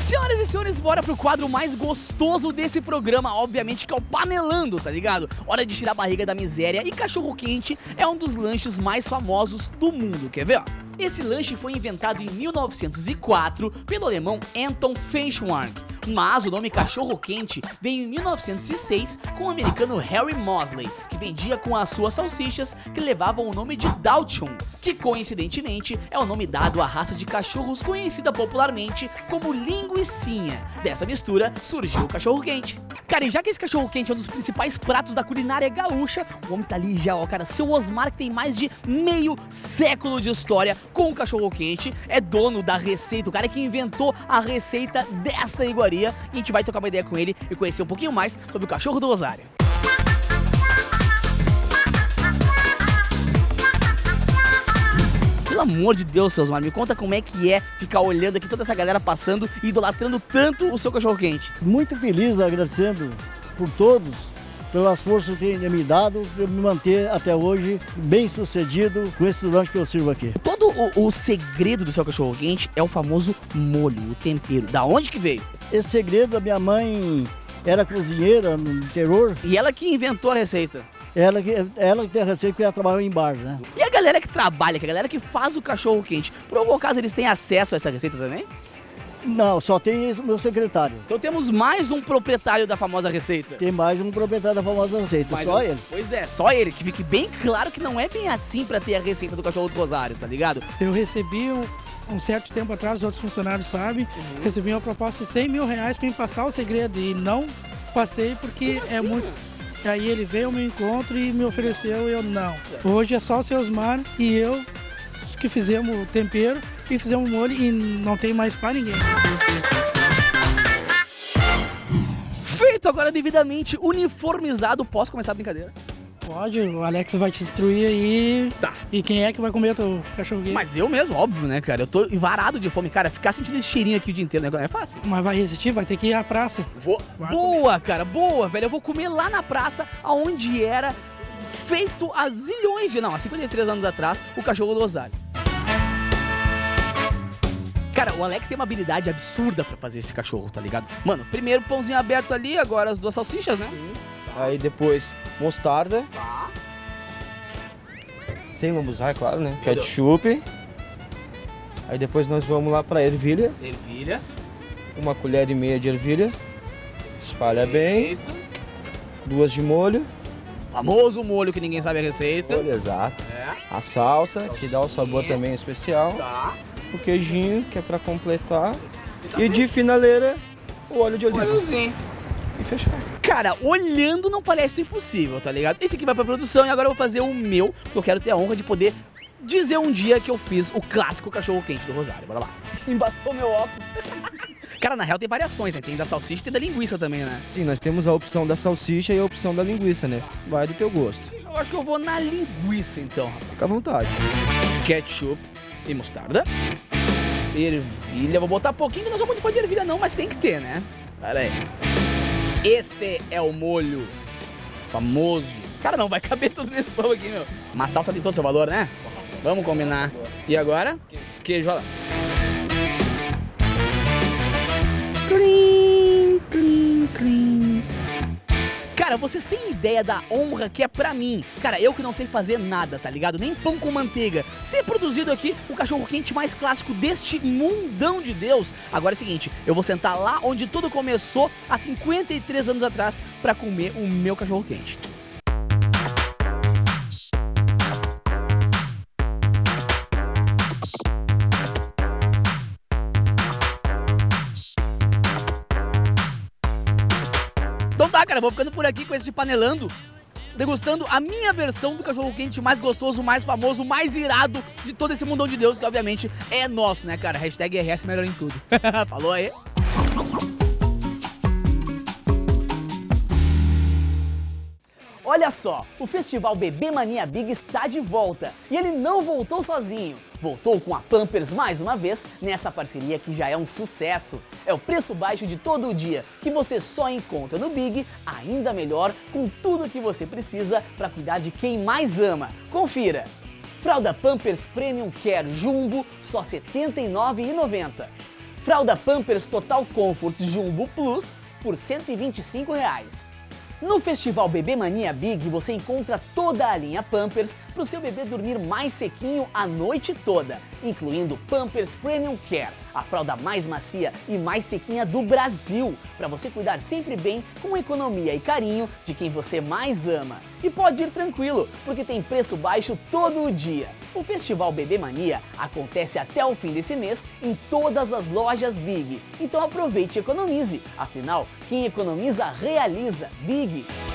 Senhoras e senhores, bora pro quadro mais gostoso desse programa, obviamente, que é o Panelando, tá ligado? Hora de tirar a barriga da miséria, e cachorro-quente é um dos lanches mais famosos do mundo, quer ver, ó? Esse lanche foi inventado em 1904 pelo alemão Anton Feischmann, mas o nome cachorro-quente veio em 1906 com o americano Harry Moseley, que vendia com as suas salsichas que levavam o nome de Dachshund, que coincidentemente é o nome dado à raça de cachorros conhecida popularmente como linguicinha. Dessa mistura surgiu o cachorro-quente. Cara, e já que esse cachorro-quente é um dos principais pratos da culinária gaúcha, o homem tá ali já, ó, cara, seu Osmar, que tem mais de meio século de história com o cachorro-quente, é dono da receita, o cara que inventou a receita desta iguaria, e a gente vai trocar uma ideia com ele e conhecer um pouquinho mais sobre o cachorro do Rosário. Pelo amor de Deus, seus Osmar, me conta como é que é ficar olhando aqui toda essa galera passando e idolatrando tanto o seu cachorro-quente. Muito feliz, agradecendo por todos, pelas forças que têm me dado, para me manter até hoje bem sucedido com esse lanche que eu sirvo aqui. Todo o segredo do seu cachorro-quente é o famoso molho, o tempero. Da onde que veio? Esse segredo, a minha mãe era cozinheira no interior. E ela que inventou a receita. Ela que tem a receita, porque ela trabalhava em bar, né? E a galera que trabalha, que a galera que faz o cachorro-quente, por algum caso eles têm acesso a essa receita também? Não, só tem esse meu secretário. Então temos mais um proprietário da famosa receita. Tem mais um proprietário da famosa receita, só ele. Pois é, só ele, que fique bem claro que não é bem assim pra ter a receita do cachorro do Rosário, tá ligado? Eu recebi um certo tempo atrás, os outros funcionários sabem, recebi uma proposta de 100 mil reais para me passar o segredo e não passei porque é muito... Aí ele veio ao meu encontro e me ofereceu e eu não. Hoje é só o seu Osmar e eu que fizemos o tempero e fizemos o molho e não tem mais para ninguém. Feito agora devidamente uniformizado, posso começar a brincadeira? Pode, o Alex vai te instruir aí. Tá. E quem é que vai comer o teu cachorro-quente? Mas eu mesmo, óbvio, né, cara? Eu tô varado de fome, cara. Ficar sentindo esse cheirinho aqui o dia inteiro, né? É fácil. Mas vai resistir, vai ter que ir à praça. Boa, cara, boa, velho. Eu vou comer lá na praça, aonde era feito há zilhões de... Não, há 53 anos atrás, o cachorro do Rosário. Cara, o Alex tem uma habilidade absurda pra fazer esse cachorro, tá ligado? Mano, primeiro pãozinho aberto ali, agora as duas salsichas, né? Sim. Aí depois mostarda. Tá. Sem lambuzar, é claro, né? Ketchup. Aí depois nós vamos lá pra ervilha. Ervilha. 1,5 colher de ervilha. Espalha bem. 2 de molho. Famoso molho que ninguém sabe a receita. Molho, exato. É. A salsa, que dá o sabor também especial. Tá. O queijinho, que é pra completar. E de finaleira, o óleo de oliva. Olhozinho. E fechou. Cara, olhando não parece tão impossível, tá ligado? Esse aqui vai pra produção e agora eu vou fazer o meu, porque eu quero ter a honra de poder dizer um dia que eu fiz o clássico cachorro-quente do Rosário. Bora lá. Embaçou meu óculos. Cara, na real tem variações, né? Tem da salsicha e tem da linguiça também, né? Sim, nós temos a opção da salsicha e a opção da linguiça, né? Vai do teu gosto. Eu acho que eu vou na linguiça, então, rapaz. Fica à vontade. Ketchup e mostarda. Ervilha. Vou botar pouquinho, que não sou muito fã de ervilha não, mas tem que ter, né? Pera aí. Este é o molho famoso. Cara, não vai caber tudo nesse pão aqui, meu. Mas salsa tem todo o seu valor, né? Vamos combinar. E agora? Queijo ralado. Clim, clim, clim. Cara, vocês têm ideia da honra que é pra mim? Cara, eu que não sei fazer nada, tá ligado? Nem pão com manteiga. Ter produzido aqui o cachorro-quente mais clássico deste mundão de Deus. Agora é o seguinte, eu vou sentar lá onde tudo começou há 53 anos atrás pra comer o meu cachorro-quente. Então tá, cara, vou ficando por aqui com esse Panelando, degustando a minha versão do cachorro-quente mais gostoso, mais famoso, mais irado de todo esse mundão de Deus, que obviamente é nosso, né, cara? Hashtag RS melhor em tudo. Falou aí? Olha só, o Festival Bebê Mania Big está de volta e ele não voltou sozinho. Voltou com a Pampers mais uma vez nessa parceria que já é um sucesso. É o preço baixo de todo o dia que você só encontra no Big, ainda melhor, com tudo que você precisa para cuidar de quem mais ama. Confira! Fralda Pampers Premium Care Jumbo, só R$ 79,90. Fralda Pampers Total Comfort Jumbo Plus por R$ 125. No Festival Bebê Mania Big você encontra toda a linha Pampers para o seu bebê dormir mais sequinho a noite toda, incluindo Pampers Premium Care, a fralda mais macia e mais sequinha do Brasil, para você cuidar sempre bem com economia e carinho de quem você mais ama. E pode ir tranquilo, porque tem preço baixo todo o dia. O Festival Bebê Mania acontece até o fim desse mês em todas as lojas Big. Então aproveite e economize. Afinal, quem economiza realiza. Big.